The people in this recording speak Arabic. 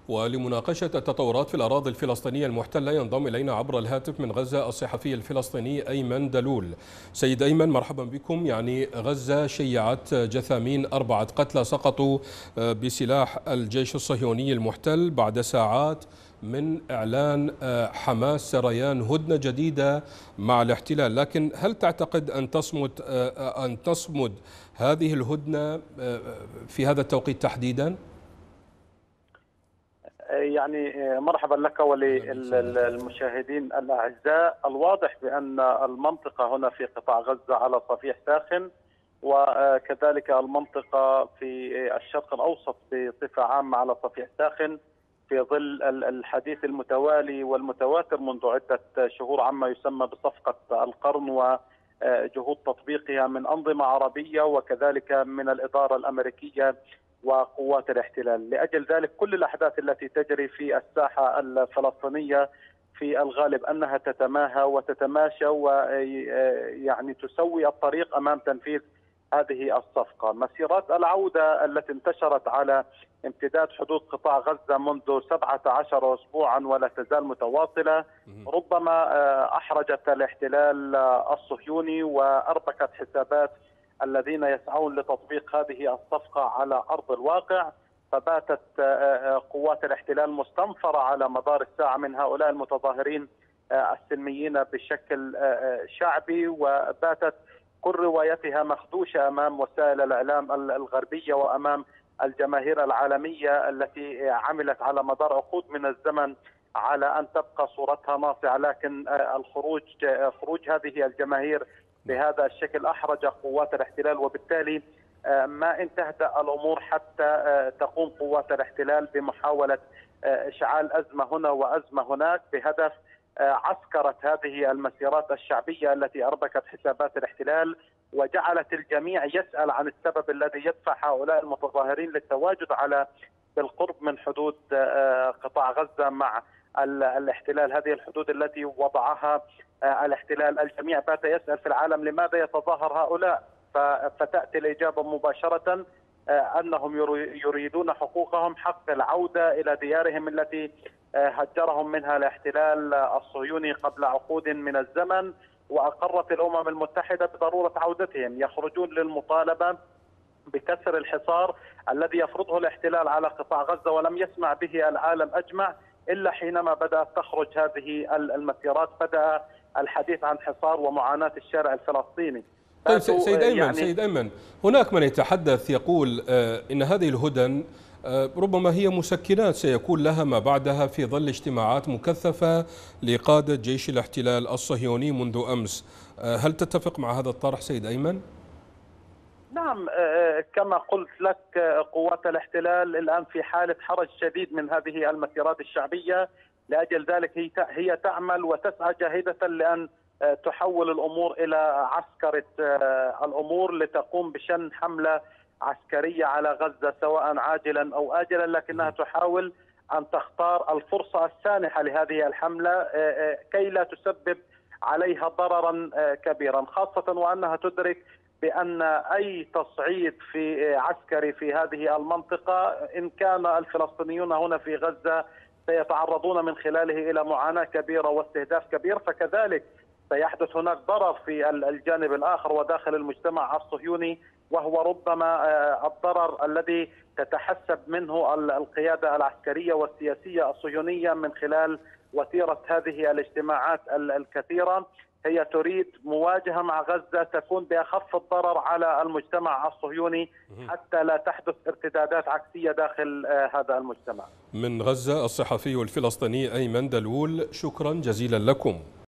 ولمناقشة التطورات في الأراضي الفلسطينية المحتلة ينضم إلينا عبر الهاتف من غزة الصحفي الفلسطيني أيمن دلول. سيد أيمن، مرحبا بكم. غزة شيعت جثامين 4 قتلى سقطوا بسلاح الجيش الصهيوني المحتل بعد ساعات من إعلان حماس سريان هدنة جديدة مع الاحتلال، لكن هل تعتقد أن تصمد هذه الهدنة في هذا التوقيت تحديدا؟ مرحبا لك وللمشاهدين الأعزاء. الواضح بأن المنطقة هنا في قطاع غزة على صفيح ساخن، وكذلك المنطقة في الشرق الأوسط بصفة عامة على صفيح ساخن في ظل الحديث المتوالي والمتواتر منذ عدة شهور عما يسمى بصفقة القرن وجهود تطبيقها من أنظمة عربية وكذلك من الإدارة الأمريكية وقوات الاحتلال. لأجل ذلك كل الأحداث التي تجري في الساحة الفلسطينية في الغالب أنها تتماهى وتتماشى تسوي الطريق أمام تنفيذ هذه الصفقة. مسيرات العودة التي انتشرت على امتداد حدود قطاع غزة منذ 17 أسبوعا ولا تزال متواصلة ربما أحرجت الاحتلال الصهيوني وأربكت حسابات الذين يسعون لتطبيق هذه الصفقة على أرض الواقع، فباتت قوات الاحتلال مستنفرة على مدار الساعة من هؤلاء المتظاهرين السلميين بشكل شعبي، وباتت كل روايتها مخدوشة أمام وسائل الإعلام الغربية وأمام الجماهير العالمية التي عملت على مدار عقود من الزمن على أن تبقى صورتها ناصعة، لكن خروج هذه الجماهير بهذا الشكل أحرج قوات الاحتلال، وبالتالي ما انتهت الأمور حتى تقوم قوات الاحتلال بمحاولة إشعال أزمة هنا وأزمة هناك بهدف عسكرة هذه المسيرات الشعبية التي أربكت حسابات الاحتلال وجعلت الجميع يسأل عن السبب الذي يدفع هؤلاء المتظاهرين للتواجد بالقرب من حدود قطاع غزة مع الاحتلال، هذه الحدود التي وضعها الاحتلال. الجميع بات يسأل في العالم لماذا يتظاهر هؤلاء، فتأتي الإجابة مباشرة أنهم يريدون حقوقهم، حق العودة إلى ديارهم التي هجرهم منها الاحتلال الصهيوني قبل عقود من الزمن، وأقرت الأمم المتحدة بضرورة عودتهم. يخرجون للمطالبة بكسر الحصار الذي يفرضه الاحتلال على قطاع غزة ولم يسمع به العالم أجمع إلا حينما بدأت تخرج هذه المسيرات، بدأ الحديث عن حصار ومعاناة الشارع الفلسطيني. طيب سيد أيمن، هناك من يتحدث يقول إن هذه الهدن ربما هي مسكنات سيكون لها ما بعدها في ظل اجتماعات مكثفة لقادة جيش الاحتلال الصهيوني منذ أمس. هل تتفق مع هذا الطرح سيد أيمن؟ نعم، كما قلت لك قوات الاحتلال الآن في حالة حرج شديد من هذه المسيرات الشعبية، لأجل ذلك هي تعمل وتسعى جاهدة لأن تحول الأمور إلى عسكرة الأمور لتقوم بشن حملة عسكرية على غزة سواء عاجلا أو آجلا، لكنها تحاول أن تختار الفرصة السانحة لهذه الحملة كي لا تسبب عليها ضررا كبيرا، خاصة وأنها تدرك بأن أي تصعيد في عسكري في هذه المنطقة إن كان الفلسطينيون هنا في غزة سيتعرضون من خلاله إلى معاناة كبيرة واستهداف كبير، فكذلك سيحدث هناك ضرر في الجانب الآخر وداخل المجتمع الصهيوني، وهو ربما الضرر الذي تتحسب منه القيادة العسكرية والسياسية الصهيونية من خلال وتيرة هذه الاجتماعات الكثيرة. هي تريد مواجهة مع غزة تكون بأخف الضرر على المجتمع الصهيوني حتى لا تحدث ارتدادات عكسية داخل هذا المجتمع. من غزة الصحفي الفلسطيني أيمن دلول، شكرا جزيلا لكم.